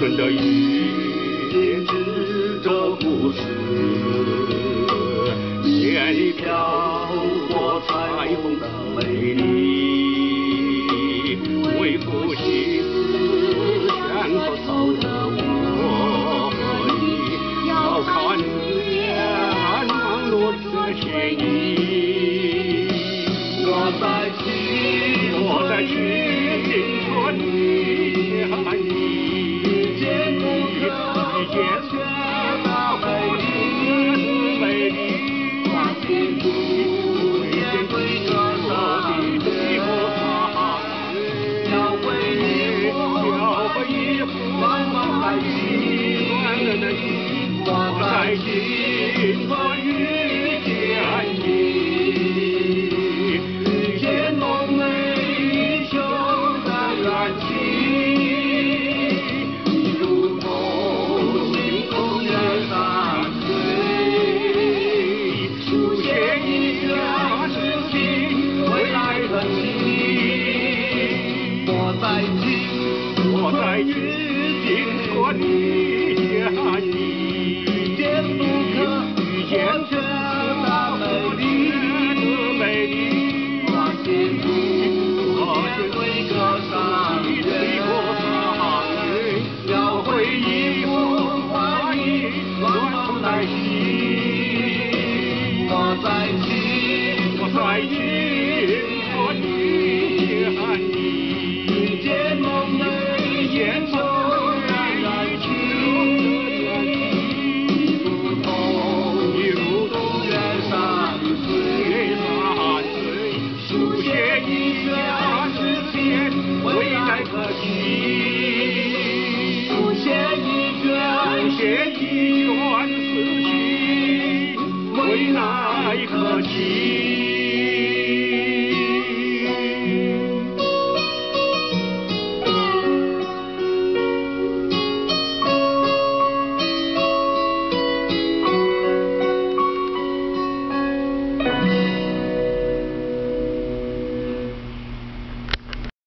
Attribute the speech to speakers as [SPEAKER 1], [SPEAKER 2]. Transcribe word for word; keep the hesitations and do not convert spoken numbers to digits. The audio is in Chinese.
[SPEAKER 1] 春的雨织着故事，眼里飘过彩虹的美丽，为赋新词选口头的我和你，要看见网络的嫌疑。我在青，我在青春里喊你，见不可见的美丽，美丽，花间不见归歌上的花，要回忆，要回忆，往往在心，我在青春遇见你。我在青春里喊你，见不可见的美丽，美丽，花间不见归歌上归歌上要回忆我怀疑乱在心。我在青，我在青春里喊你，见梦的眼中燃起一如同一如同远山水，山水书写一家之间未来可期，书写一卷写一卷思绪未来可期。